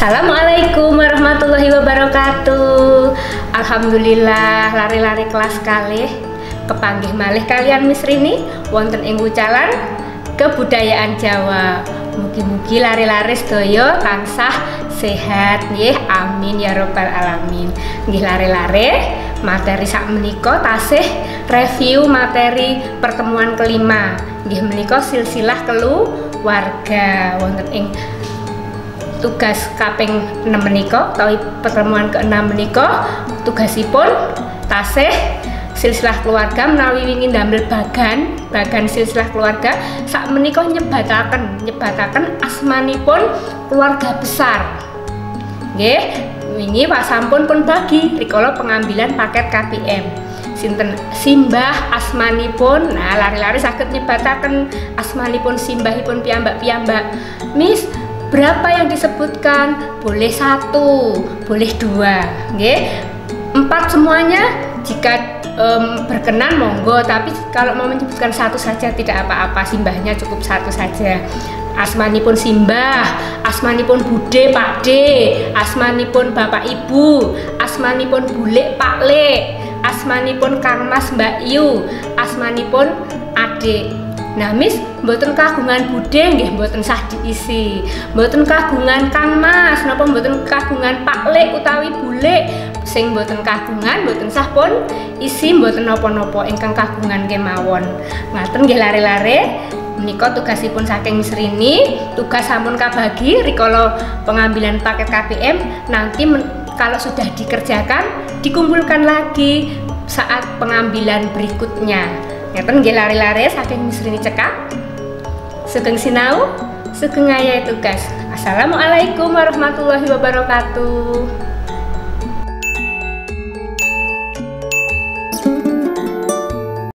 Assalamualaikum warahmatullahi wabarakatuh. Alhamdulillah lari-lari kelas kalih kepanggih malih kalian Miss Rini wonten ing wucalan kebudayaan Jawa. Mugi-mugi lari-lari sedaya tansah sehat nggih, amin ya robbal alamin. Nggih lari-lari materi sak menika tasih review materi pertemuan kelima. Nggih menika silsilah keluarga wonten ing tugas kaping 6 menika utawi pertemuan ke-6 menika tugasipun tasih silsilah keluarga menawi wingi ndamel bagan silsilah keluarga sak menika nyebataken asmanipun keluarga besar. Nggih, wingi Pak sampun pun bagi rikala pengambilan paket KPM. Sinten simbah asmanipun, nah lari-lari saged nyebataken asmanipun simbahipun piyambak-piyambak. Miss, berapa yang disebutkan? Boleh 1, boleh 2, nggih. 4 semuanya jika berkenan monggo, tapi kalau mau menyebutkan 1 saja tidak apa-apa, simbahnya cukup 1 saja. Asmanipun simbah, asmanipun bude pakde, asmanipun bapak ibu, asmanipun bulik pakle, asmanipun kang mas mbak yu, asmanipun adik. Nah Miss, mboten kagungan bude nggih mboten sah diisi. Mboten kagungan kang mas napa mboten kagungan pakle utawi bulik sing mboten kagungan mboten sah pun isi mboten napa-napa ingkang kagungan kemawon. Ngaten nggih lare-lare menika tugasipun saking Miss Rini. Tugas sampun kabagi rikala pengambilan paket KPM, nanti kalau sudah dikerjakan dikumpulkan lagi saat pengambilan berikutnya. Ngeten nggih lare-lare saking Miss Rini cekak. Sugeng sinau, sugeng ngayahi tugas. Assalamualaikum warahmatullahi wabarakatuh.